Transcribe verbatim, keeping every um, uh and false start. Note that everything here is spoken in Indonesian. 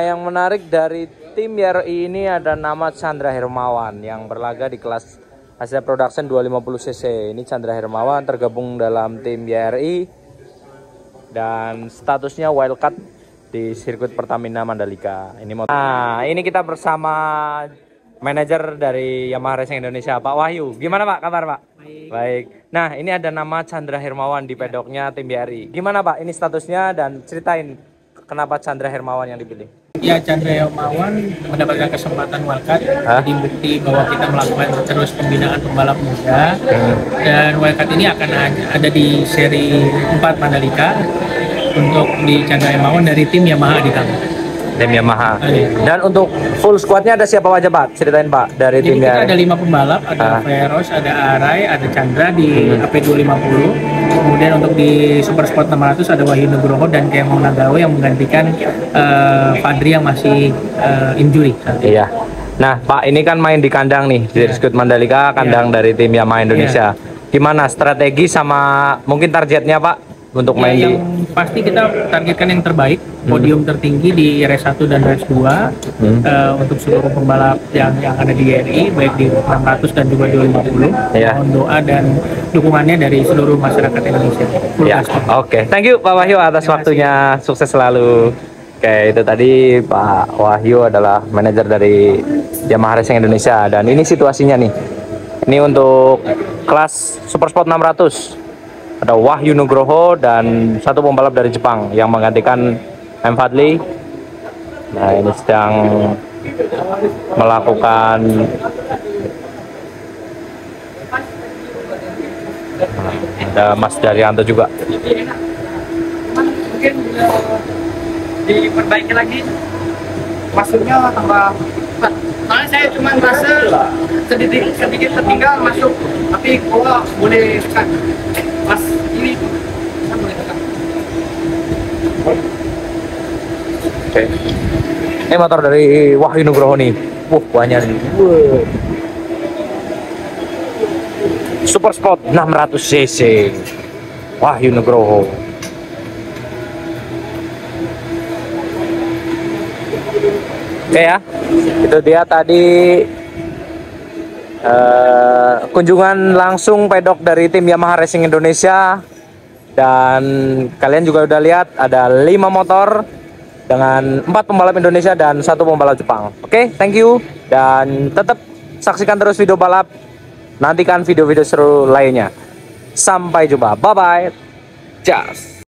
Yang menarik dari tim Y R I ini ada nama Chandra Hermawan yang berlaga di kelas Asia Production dua ratus lima puluh cc. Ini Chandra Hermawan tergabung dalam tim Y R I dan statusnya wildcard di sirkuit Pertamina Mandalika. Ini motor. Nah, ini kita bersama manajer dari Yamaha Racing Indonesia, Pak Wahyu. Gimana Pak kabar Pak? Baik. Baik. Nah, ini ada nama Chandra Hermawan di pedoknya tim Y R I. Gimana Pak ini statusnya dan ceritain kenapa Chandra Hermawan yang dipilih? Ya, Chandra Hermawan mendapatkan kesempatan wildcard, jadi bukti bahwa kita melakukan terus pembinaan pembalap muda. Dan wildcard ini akan ada di seri empat Mandalika untuk di Chandra Hermawan dari tim Yamaha Aditama. Tim Yamaha. Ayo. Dan untuk full squadnya ada siapa aja Pak? Ceritain Pak dari Jadi tim kita Y R I. ada lima pembalap, ada Ah. Veros, ada Arai, ada Chandra di Hmm. A P dua lima puluh. Kemudian untuk di Super Sport enam ratus ada Wahyu Nugroho dan Kemong Nagawa yang menggantikan uh, Fadri yang masih uh, injury. Iya. Nah Pak ini kan main di kandang nih di Ya. sirkuit Mandalika, kandang Ya. dari tim Yamaha Indonesia. Gimana strategi sama mungkin targetnya Pak untuk Ya, main yang di? pasti kita targetkan yang terbaik, podium tertinggi di race satu dan race dua Hmm. uh, untuk seluruh pembalap yang yang ada di Y R I, baik di enam ratus dan juga dua ratus lima puluh. Ya. Mohon doa dan dukungannya dari seluruh masyarakat Indonesia. Full Ya, gas. oke. Thank you Pak Wahyu atas Terima waktunya. Sukses selalu. Oke, itu tadi Pak Wahyu adalah manajer dari Yamaha Racing Indonesia dan ini situasinya nih. Ini untuk kelas Super Sport enam ratus. Ada Wahyu Nugroho dan satu pembalap dari Jepang yang menggantikan M. Fadli. Nah, ini sedang melakukan ada Mas Daryanto juga. Mungkin uh, diperbaiki lagi, masuknya tambah. Soalnya saya cuma merasa sedikit sedikit tertinggal masuk, tapi gua boleh tekan. Mas ini kan boleh tekan. Oke. Ini motor dari Wahyu Nugroho nih. Wuh, banyak nih. Wuh. Super Sport enam ratus cc. Wahyu Nugroho. Oke ya. Itu dia tadi uh, kunjungan langsung pedok dari tim Yamaha Racing Indonesia. Dan kalian juga udah lihat ada lima motor dengan empat pembalap Indonesia dan satu pembalap Jepang. Oke, okay, thank you dan tetap saksikan terus video balap. Nantikan video-video seru lainnya. Sampai jumpa. Bye bye. Just.